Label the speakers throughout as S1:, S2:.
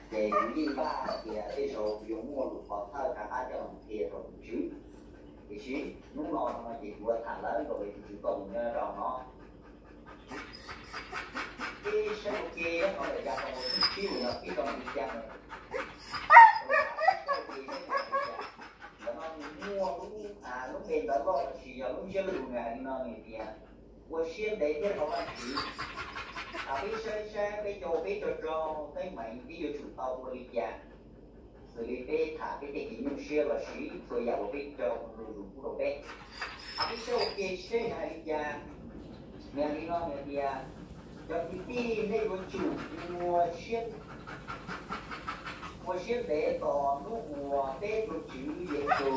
S1: để đi ba thì cái số dùng một lúc có thơ cả hai cho thì rồi chứ thì chứ lúc đó mà chỉ vừa thả lớn rồi thì chỉ còn rồi nó cái số kia nó lại ra một chút xíu là cái con bị chăng nó mua lúc bên đó có chỉ là lúc chưa đủ ngày nó này thì我先得这好问题。bây giờ bây giờ cái máy ví dụ chủ tàu của lý gia xử lý về thả cái tình hình xe và xử rồi giờ bây giờ người dùng của đồ bé bây giờ cái xe này lý gia nghe đi nó nghe đi cho cái tin đây của chủ mua xe để tỏ nó mua để của chủ để đồ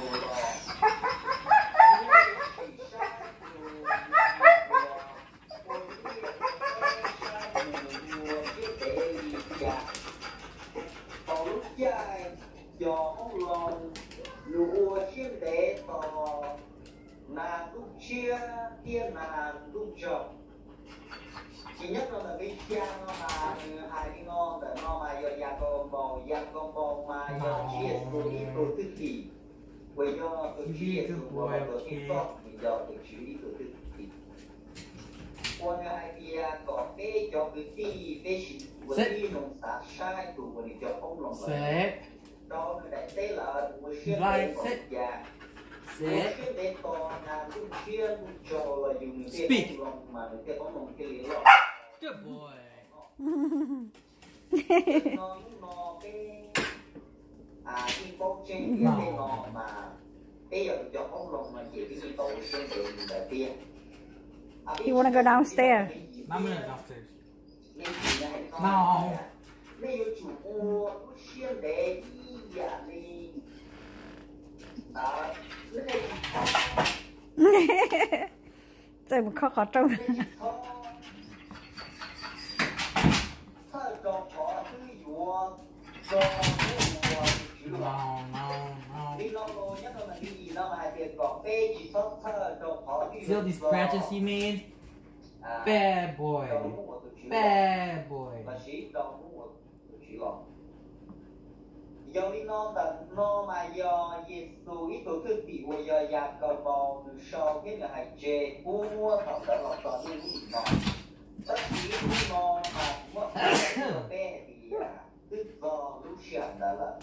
S1: cho ông lòng lúa chiên để tỏ là lúc chia tiên là lúc trồng chỉ nhất là cái cha nó mà hai cái ngon để nó mà do gia con bò mà do chia số đi tổ chức thì bởi do tổ chia số của tổ chức tốt thì do tổ chức đi tổ chức thì còn hai kia có cái cho cái gì cái gì của đi nông sản sai của mình cho ông lòng
S2: sẽ
S1: đó là tế là một chiếc
S2: like
S1: set sẽ chiếc đèn to là lúc chia lúc cho là dùng cái bóng lồng mà cái bóng lồng cái lý lọ
S2: good boy
S1: nó cái cái bóng trên cái nọ mà bây giờ cho bóng lồng mà chỉ cái gì tổ trên để tiền.
S3: You wanna go downstairs?
S2: I'm gonna downstairs. No.
S1: Bây giờ chủ ô lúc chia để dạ đi
S3: Trời một khó trông
S2: See all these scratches he made? Bad boy. Bad boy.
S1: do đi nó mà do Giêsu ít tổ chức bị của do gia cầu bầu được so với người hành trề mua thằng đã lọt toàn như nó tất nhiên nó mà mất bé thì cứ do lúc sửa đó là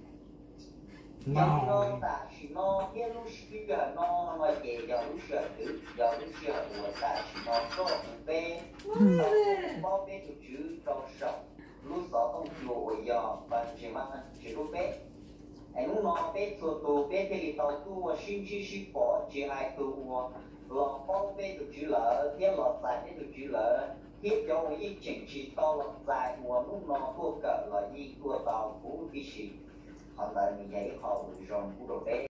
S1: do nó ta chỉ nó cái lúc sửa nó mà kể do lúc sửa cứ do lúc sửa của ta chỉ nó có một bé bao bé tụi chữ trong sống lúc đó không chịu giờ và chỉ mang chỉ lúc bé anh lúc nó bé thừa tù bé thì tàu tu sinh chi sinh bỏ chỉ hai tù lọ bao bé được chữ lợ thiết lọ dài bé được chữ lợ thiết cho một ít chỉnh chỉ to lọ dài mùa lúc nó thua cỡ là gì thua tàu cũ cái gì còn lại mình nhảy họ rồi cũng đồ bé